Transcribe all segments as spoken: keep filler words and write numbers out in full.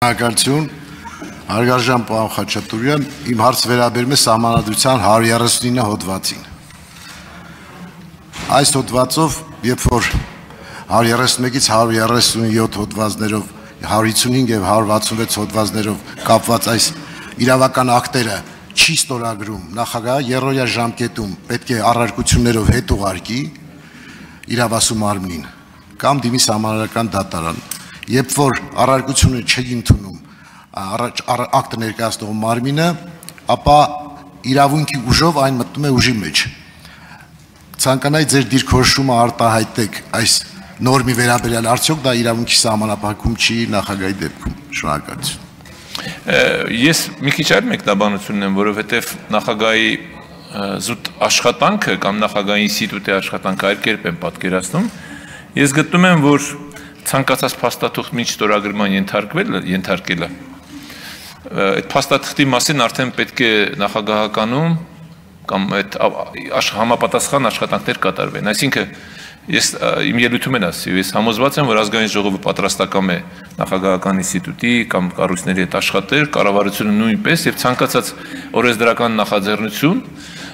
Շնորհակալություն, հարգարժան պարոն Խաչատուրյան, իմ հարց վերաբերում է Սահմանադրության հարյուր երեսունինը հոդվածին։ Այս հոդվածով, երբ որ հարյուր երեսունմեկից հարյուր երեսունյոթ հոդվածներով, հարյուր հիսունհինգ եւ հարյուր վաթսունվեց հոդվածներով կապված այս իրավական ակտերը չի ստորագրում, նախագահը երրորդյա ժամկետում պետք է առարկություններով հետ ուղարկի իրավասու մարմնին կամ դիմի սահմանադրական դատարան։ Երբ որ առարկությունը չի ընդունում ակտը ներկայացնող մարմինը, ապա իրավունքի ուժով այն մտնում է ուժի մեջ։ Ցանկանայի ձեր դիրքորոշումը արտահայտեք այս նորմի վերաբերյալ, արդյոք դա իրավունքի սահմանափակում չի նախագահի դեպքում։ Շնորհակալություն։ Ես մի քիչ այլ մեկնաբանություն եմ, որովհետև նախագահի զուտ աշխատանքը կամ նախագահի ինստիտուտի աշխատանքը այլ կերպ եմ պատկերացնում։ Ես գտնում եմ, որ ցանկացած փաստաթուղթ մինչ ստորագրման ենթարկելը, այդ փաստաթղթի մասին արդեն պետք է նախագահականում կամ այդ համապատասխան աշխատանքներ կատարվեն։ Այսինքն ես իմ ելույթում եմ ասի, ես համոզված եմ, որ ազգային ժողովը պատրաստական է նախագահական ինստիտուտի կամ կառույցների հետ աշխատել, կառավարությունը նույնպես եւ ցանկացած օրենսդրական նախաձեռնություն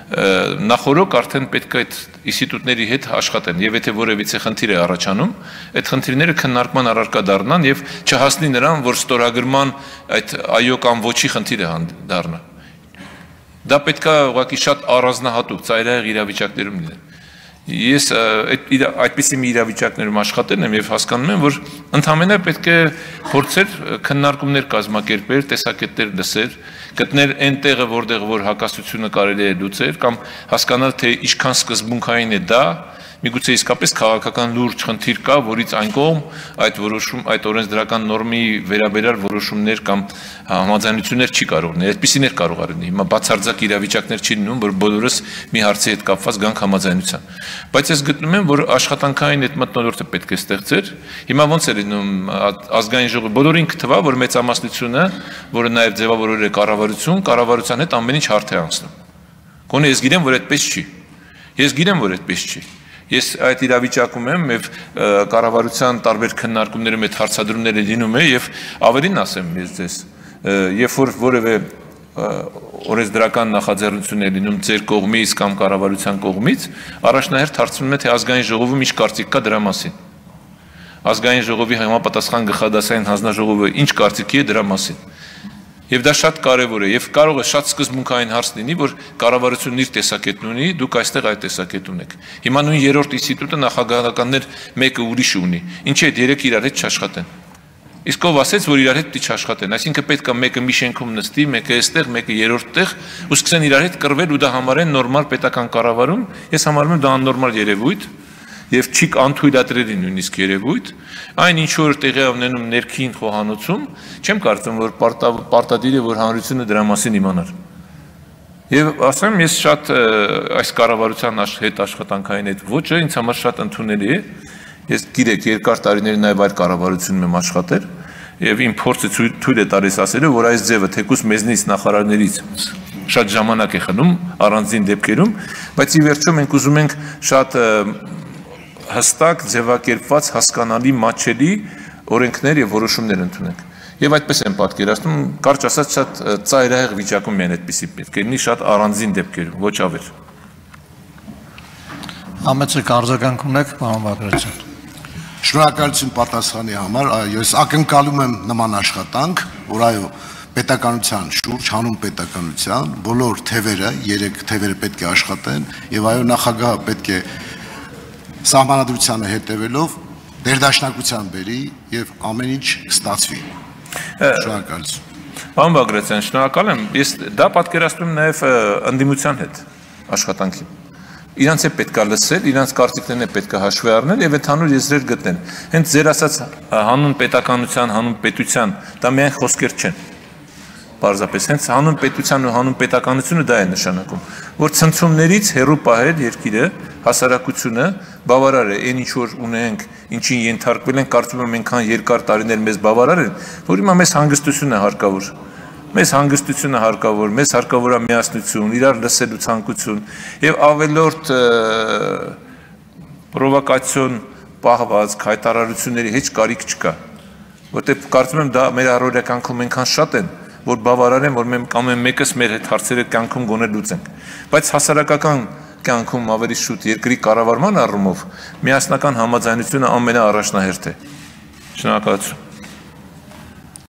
նախորոք արդեն պետք է այդ ինստիտուտների հետ աշխատեն եւ եթե որևիցե խնդիր է առաջանում, այդ խնդիրները քննարկման առարկա դառնան եւ չհասնի նրան, որ ստորագրման այդ այո կամ ոչի խնդիր է դառնա։ Դա պետք է ուղղակի շատ առանձնահատուկ ծայրահեղ իրավիճակներում լինի։ Ես այդպիսի մի իրավիճակներում աշխատել եմ եւ հասկանում եմ, որ ընդհանրապես պետք է փորձել քննարկումներ կազմակերպել, տեսակետներ լսել, գտնել այն տեղը, որտեղ որ հակասությունը կարելի է լուծել կամ հասկանալ, թե ինչքան սկզբունքային է դա, միգուցե իսկապես քաղաքական լուրջ խնդիր կա, որից այն կողմ այդ որոշում, այդ օրենսդրական նորմի վերաբերյալ որոշումներ կամ համաձայնություններ չի կարող լինել, այդպիսիներ կարող է լինել։ Հիմա բացարձակ իրավիճակներ չի լինում, որ բոլորս մի հարցի հետ կապված գանք համաձայնության։ Բայց ես գտնում եմ, որ աշխատանքային այդ մթնոլորտը պետք է ստեղծել։ Հիմա ոնց է լինում ազգային ժողովը, բոլորին կթվա, որ մեծամասնությունը, որը նաև ձևավորել է կառավարություն, կառավարության հետ ամեն ինչ հարթ է անցնում։ Գոնե ես գիտեմ, որ այդպես չի։ Ես գիտեմ, որ այդպես չի։ Ես այդ իրավիճակում եմ եւ կառավարության տարբեր քննարկումներում այդ հարցադրումները լինում է եւ ավելին ասեմ ես ձեզ, երբ որ որևէ օրենսդրական նախաձեռնություն է լինում ձեր կողմից կամ կառավարության կողմից, առաջնահերթ հարցնում է թե ազգային ժողովում ինչ կարծիք կա դրա մասին։ Ազգային ժողովի համապատասխան գլխադասային հանձնաժողովը ինչ կարծիքի է դրա մասին։ Եվ դա շատ կարևոր է եւ կարող է շատ սկզբունքային հարց լինի, որ կառավարությունն իր տեսակետն ունի, դուք այստեղ այդ տեսակետ ունեք։ Հիմա նույն երրորդ ինստիտուտը նախագահականներ մեկը ուրիշ ունի։ Ինչի՞ այդ երեք իրար հետ չաշխատեն։ Իսկ ով ասեց, որ իրար հետ պիտի չաշխատեն, այսինքն պետք է մեկը մի շենքում նստի, մեկը այստեղ, մեկը երրորդ տեղ, ու սկսեն իրար հետ կռվել ու դա համարեն նորմալ պետական կառավարում։ Ես համարում եմ դա աննորմալ երևույթ եւ չի անթույլատրելի նույնիսկ երևույթ, այն ինչ որ տեղի ունենում ներքին խոհանոցում, չեմ կարծում, որ պարտադիր է, որ հանրությունը դրա մասին իմանար։ Եվ ասեմ, ես շատ այս կառավարության հետ աշխատանքային այդ ոճը ինձ համար շատ ընդունելի է։ Ես գիտեք, երկար տարիներ նաև այլ կառավարությունում եմ աշխատել, եւ իմ փորձը թույլ է տալիս ասելու, որ այս ձևը թեկուզ մեզնից նախարարներից շատ ժամանակ է խնում առանձին դեպքերում, բայց ի վերջո մենք ուզում ենք շատ հստակ ձևակերպված հասկանալի մատչելի օրենքներ եւ որոշումներ ընդունենք։ Եվ այդպես եմ պատկերացնում, կարճ ասած շատ ծայրահեղ վիճակում միայն այդպեսի պետք է լինի, շատ առանձին դեպքերում, ոչ ավել։ Համեցեք արձագանք ունեք, պարոն Բագրատյան։ Շնորհակալություն պատասխանի համար, այո, ես ակնկալում եմ նման աշխատանք, որ այո, պետականության շուրջ, հանուն պետականության, բոլոր թևերը, երեք թևերը պետք է աշխատեն եւ այո, նախագահը պետք է սահմանադրությանը հետևելով ներդաշնակության բերի եւ ամեն ինչ կստացվի։ Շնորհակալություն։ Պարոն Բագրատյան, շնորհակալ եմ։ Ես դա պատկերացնում եմ նաեւ ընդդիմության հետ աշխատանքի։ Իրանց է պետք է լսել, իրանց կարծիքներն է պետք է հաշվի առնել եւ ընդհանուր եզրեր գտնել։ Հենց ձեր ասած հանուն պետականության, հանուն պետության, դա միայն խոսքեր չեն։ Պարզապես հենց հանուն պետության ու հանուն պետականությունը դա է նշանակում, որ ցնցումներից հեռու պահել երկիրը, հասարակությունը բավարար է, այն ինչ որ ունենք, ինչին ենթարկվել ենք, կարծում եմ այնքան երկար տարիներ մեզ բավարար են, որ հիմա մեզ հանգստություն է հարկավոր։ Մեզ հանգստությունը հարկավոր, մեզ հարկավոր է միասնություն, իրար լսելու ցանկություն եւ ավելորդ պրովոկացիոն պահվածք, հայտարարությունների հետ կարիք չկա։ որտեղ կարծում եմ դա մեր առօրյա կյանքում այնքան շատ են, որ բավարար են, որ մենք ամեն մեկս մեր հետ հարցերը կյանքում գոնե լուծենք, բայց հասարակական կյանքում ավելի շուտ երկրի կառավարման առումով միասնական համաձայնությունը ամենաառաջնահերթ է։ Շնորհակալություն։